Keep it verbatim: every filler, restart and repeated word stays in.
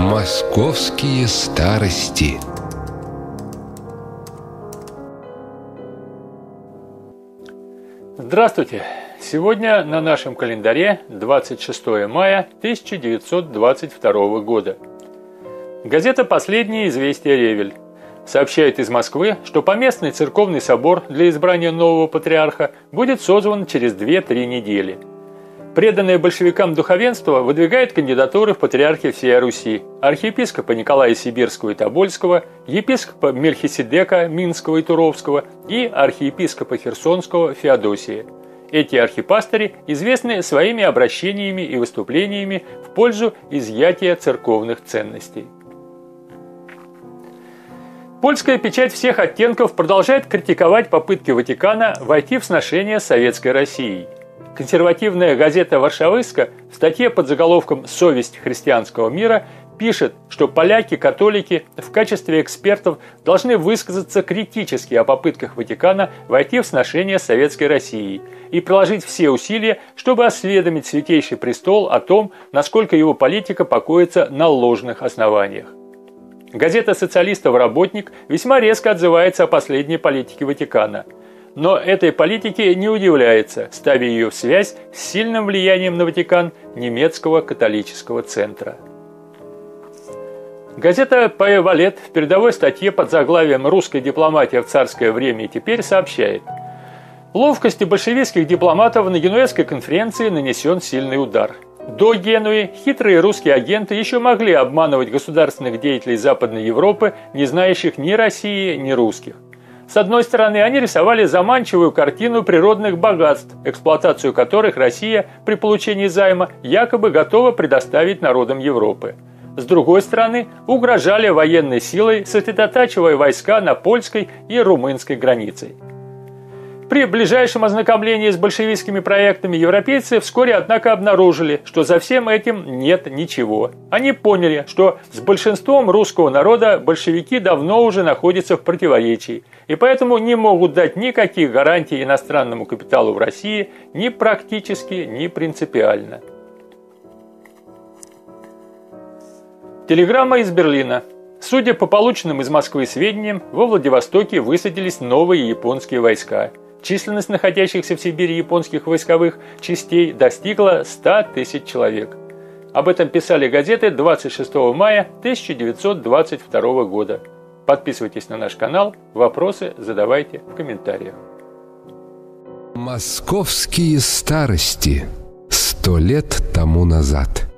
Московские старости. Здравствуйте! Сегодня на нашем календаре двадцать шестое мая тысяча девятьсот двадцать второго года. Газета «Последнее известие Ревель» сообщает из Москвы, что поместный церковный собор для избрания нового патриарха будет созван через две-три недели. Преданное большевикам духовенство выдвигает кандидатуры в патриархи всей Руси: архиепископа Николая Сибирского и Тобольского, епископа Мельхиседека Минского и Туровского и архиепископа Херсонского Феодосия. Эти архипастыри известны своими обращениями и выступлениями в пользу изъятия церковных ценностей. Польская печать всех оттенков продолжает критиковать попытки Ватикана войти в сношение с Советской Россией. Консервативная газета «Варшавыска» в статье под заголовком «Совесть христианского мира» пишет, что поляки-католики в качестве экспертов должны высказаться критически о попытках Ватикана войти в сношение с Советской Россией и приложить все усилия, чтобы осведомить Святейший Престол о том, насколько его политика покоится на ложных основаниях. Газета социалистов «Работник» весьма резко отзывается о последней политике Ватикана. Но этой политике не удивляется, ставя ее в связь с сильным влиянием на Ватикан немецкого католического центра. Газета «Пэ Валет» в передовой статье под заглавием «Русская дипломатия в царское время и теперь» сообщает: ловкостью большевистских дипломатов на Генуэзской конференции нанесен сильный удар. До Генуи хитрые русские агенты еще могли обманывать государственных деятелей Западной Европы, не знающих ни России, ни русских. С одной стороны, они рисовали заманчивую картину природных богатств, эксплуатацию которых Россия при получении займа якобы готова предоставить народам Европы. С другой стороны, угрожали военной силой, сосредотачивая войска на польской и румынской границей. При ближайшем ознакомлении с большевистскими проектами европейцы вскоре, однако, обнаружили, что за всем этим нет ничего. Они поняли, что с большинством русского народа большевики давно уже находятся в противоречии, и поэтому не могут дать никаких гарантий иностранному капиталу в России ни практически, ни принципиально. Телеграмма из Берлина. Судя по полученным из Москвы сведениям, во Владивостоке высадились новые японские войска. Численность находящихся в Сибири японских войсковых частей достигла ста тысяч человек. Об этом писали газеты двадцать шестого мая тысяча девятьсот двадцать второго года. Подписывайтесь на наш канал, вопросы задавайте в комментариях. Московские старости. Сто лет тому назад.